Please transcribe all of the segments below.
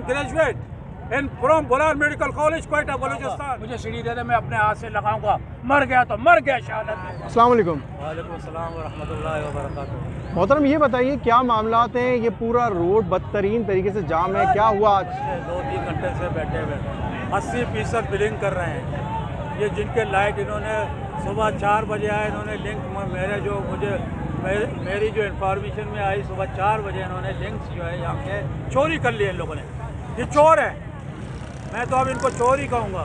Graduate in from Bolan medical college Quetta Balochistan. मुझे सीढ़ी दे दे, मैं अपने हाथ से लगाऊंगा। मर गया तो मर गया शहादत में। अस्सलाम वालेकुम। वालेकुम सलाम व रहमतुल्लाहि व बरकातुहू। मोहतरम ये बताइए क्या मामलात हैं, ये पूरा रोड बदतरीन तरीके से जाम है, क्या हुआ आज? 2-3 घंटे से बैठे हुए 80% बिलिंग कर रहे हैं। ये जिनके लाइट इन्होंने सुबह 4 बजे आए, इन्होंने लिंक मेरी जो इन्फॉर्मेशन में आई सुबह 4 बजे इन्होंने लिंक्स जो है यहाँ के चोरी कर लिए इन लोगों ने। ये चोर है, मैं तो अब इनको चोर ही कहूँगा।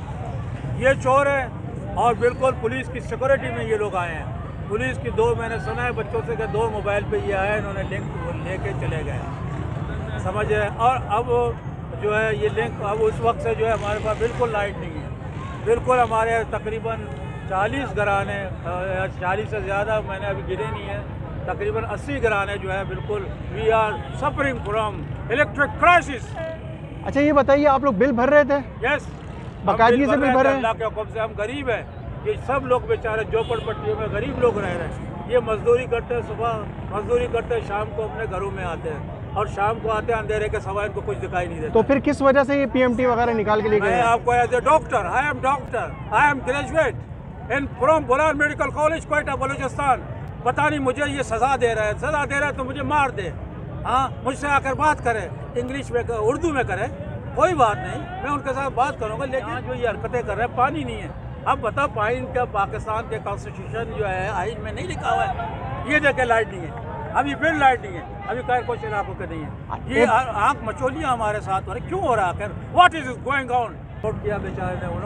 ये चोर है और बिल्कुल पुलिस की सिक्योरिटी में ये लोग आए हैं। पुलिस की मैंने सुना है बच्चों से कि 2 मोबाइल पे ये आए, इन्होंने लिंक लेके चले गए, समझ रहे। और अब जो है ये लिंक अब उस वक्त से जो है हमारे पास बिल्कुल लाइट नहीं है। बिल्कुल हमारे तकरीबन 40 घराने, 40 से ज़्यादा मैंने अभी गिरे नहीं है, तकरीबन 80 घराने जो है बिल्कुल we are suffering from electric crisis. अच्छा ये बताइए आप लोग बिल भर रहे थे? यस, बाकायदगी से बिल भर रहे हैं? अल्लाह के हुक्म से हम गरीब हैं। ये सब लोग बेचारे झोपड़पट्टियों में गरीब लोग रह रहे हैं। ये मजदूरी करते हैं, सुबह मजदूरी करते हैं, शाम को अपने घरों में आते हैं और शाम को आते हैं अंधेरे के सवा इनको कुछ दिखाई नहीं देता। तो फिर किस वजह से ये PMT वगैरह निकाल के लिए गए? मैं आपको as a doctor, I am graduate in from Bolan medical college Quetta Balochistan. पता नहीं मुझे ये सजा दे रहा है तो मुझे मार दे। हाँ, मुझसे आकर बात करे, इंग्लिश में उर्दू में करे, कोई बात नहीं, मैं उनके साथ बात करूंगा। लेकिन जो ये हरकतें कर रहे हैं, पानी नहीं है। अब बताओ, पानी का पाकिस्तान के कॉन्स्टिट्यूशन जो है आइन में नहीं लिखा हुआ है। ये देखे लाइट नहीं है, अभी फिर लाइट नहीं है, अभी कुछ इलाकों के नहीं है। ये आंख मचोलियाँ हमारे साथ हो रही, क्यों हो रहा है? What is going on? Vote किया बेचारे ने,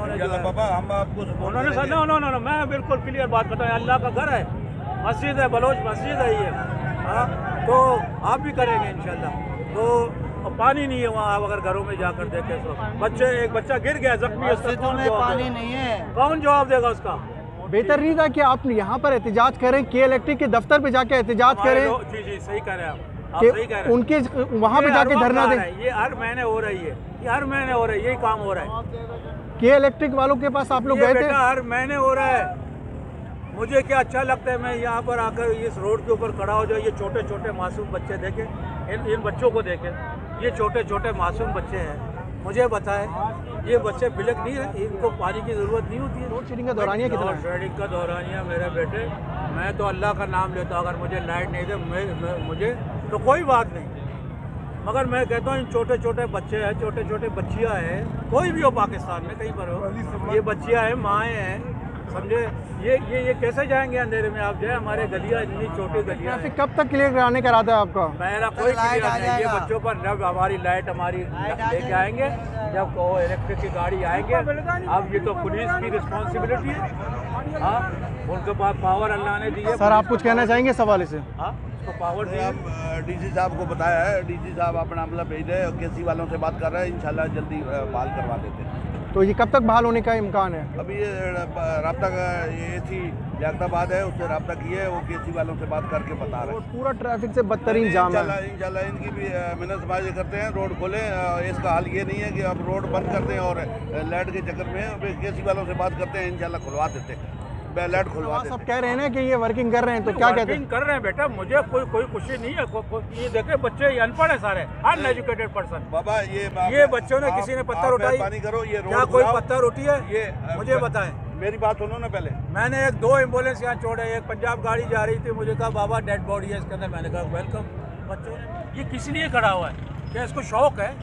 उन्होंने सर नो, मैं बिल्कुल क्लियर बात करता हूँ। अल्लाह का घर है, मस्जिद है, बलोच मस्जिद है ये। हाँ, तो आप भी करेंगे इंशाल्लाह। तो पानी नहीं है वहाँ, आप अगर घरों में जाकर देखें तो एक बच्चा गिर गया जख्मी है, पानी नहीं है, कौन जवाब देगा उसका? बेहतर नहीं था कि आप यहाँ पर एहतिजाज करें, के इलेक्ट्रिक के दफ्तर पे जाके एहतिजाज करें? जी सही कह रहे हैं आप सही कह रहे हैं। उनके वहाँ पे जाके धरना दें। ये हर महीने हो रही है, ये हर महीने हो रही है, यही काम हो रहा है। के इलेक्ट्रिक वालों के पास आप लोग गए थे? हर महीने हो रहा है। मुझे क्या अच्छा लगता है, मैं यहाँ पर आकर इस रोड के ऊपर खड़ा हो जाए, ये छोटे छोटे मासूम बच्चे देखें, इन बच्चों को देखें, ये छोटे छोटे मासूम बच्चे हैं। मुझे बताएं, ये बच्चे बिलक नहीं है, इनको पानी की ज़रूरत नहीं होती है। लोड शेडिंग का दौरानिया कितना? लोड शेडिंग का दौरानिया मेरे बेटे, मैं तो अल्लाह का नाम लेता हूँ, अगर मुझे लाइट नहीं दे मुझे तो कोई बात नहीं, मगर मैं कहता हूँ इन छोटे छोटे बच्चे हैं, छोटे छोटे बच्चियाँ हैं, कोई भी हो पाकिस्तान में कहीं पर हो, ये बच्चियाँ हैं, माएँ हैं, समझे। ये कैसे जाएंगे अंधेरे में? आप जाए, हमारे गलियाँ इतनी छोटी गलियाँ हैं। कब तक क्लियर कराने का इरादा है आपका? मेरा कोई क्लियर नहीं। ये बच्चों पर जब हमारी लाइट लेके आएंगे, जब इलेक्ट्रिक की गाड़ी आएंगे, अब ये तो पुलिस की रिस्पॉन्सिबिलिटी है। हाँ, उनके पास पावर अल्लाह ने दी है। सर आप कुछ कहना चाहेंगे इस हवाले से? हाँ, तो पावर दी है। DC साहब को बताया है, DC साहब अपना मामला भेज रहे हैं, केसी वालों से बात कर रहे हैं, इंशाल्लाह जल्दी बहाल करवा देते हैं। तो ये कब तक बहाल होने का इम्कान है? अभी ये रब्ता AC लियाकताबाद है, उससे रब्ता किए, वो केसी वालों से बात करके बता रहे हैं। पूरा ट्रैफिक से बदतरीन जाम है। इंशाल्लाह इनकी भी मिन्नत समाज करते हैं, रोड खोलें। इसका हल ये नहीं है कि अब रोड बंद कर दें और लाइट के चक्कर में केसी वालों से बात करते हैं, इंशाल्लाह खुलवा देते हैं, लाइट खुलवा देते हैं। सब कह रहे हैं ना कि ये वर्किंग कर रहे हैं, तो क्या कहते हैं? कर रहे हैं बेटा, मुझे कोई खुशी नहीं है। ये देखे बच्चे अनपढ़ है सारे, अनएजुकेटेड पर्सन। बाबा ये बच्चों ने किसी ने पत्थर उठाई, करो, ये क्या कोई पत्थर उठी है? ये मुझे बताएं। मेरी बात सुनो ना पहले। मैंने 2 एम्बुलेंस यहाँ छोड़े, एक पंजाब गाड़ी जा रही थी, मुझे कहा बाबा डेड बॉडी है इसके अंदर, मैंने कहा वेलकम। बच्चों ने ये किस लिए खड़ा हुआ है? क्या इसको शौक है?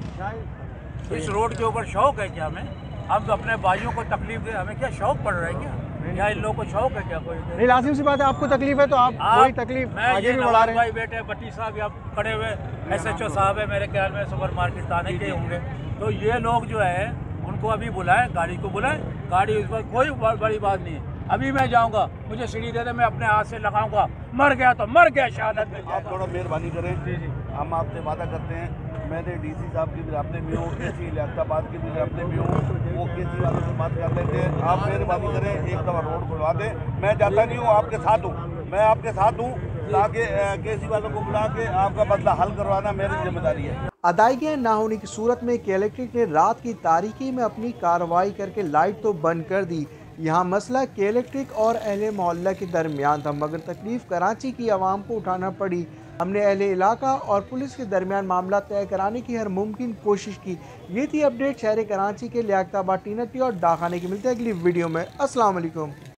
इस रोड के ऊपर शौक है क्या हमें? हम अपने भाइयों को तकलीफ दे, हमें क्या शौक पड़ रहा है क्या? या इन लोगों को शौक है क्या? कोई नहीं, लाजिम सी बात है, आपको तकलीफ है तो आप कोई तकलीफ आगे भी बढ़ा रहे हैं। भाई बेटे भट्टी साहब यहाँ खड़े हुए, SHO साहब है, मेरे ख्याल में सुपर मार्केट थाने के होंगे। तो ये लोग जो है उनको अभी बुलाएं, गाड़ी को बुलाएं, गाड़ी इस पर कोई बड़ी बात नहीं है। अभी मैं जाऊंगा, मुझे सीढ़ी दे दे, मैं अपने हाथ से लगाऊंगा। मर गया तो मर गया शहादत में। आप थोड़ा मेहरबानी करें, हम आपसे वादा करते हैं, मैंने DC साहब के भी राब्ते में हूँ, केसी लियाकताबाद के भी राब्ते में हूँ, वो केसी वालों से बात कर लेते हैं। आप मेहरबानी करें, एक दफ़ा रोड खुलवा दें। मैं जाता नहीं हूँ, आपके साथ हूँ, मैं आपके साथ हूँ, ताकि केसी वालों को बुला के आपका मसला हल करवाना मेरी जिम्मेदारी है। अदायगियाँ ना होने की सूरत में के इलेक्ट्रिक ने रात की तारीकी में अपनी कार्रवाई करके लाइट तो बंद कर दी। यहाँ मसला के इलेक्ट्रिक और अहले मोहल्ला के दरमियान था, मगर तकलीफ कराची की आवाम को उठाना पड़ी। हमने अहले इलाका और पुलिस के दरमियान मामला तय कराने की हर मुमकिन कोशिश की। ये थी अपडेट शहर कराची के लियाकताबाद टीनटी और डाखाने की। मिलते हैं अगली वीडियो में। अस्सलाम वालेकुम।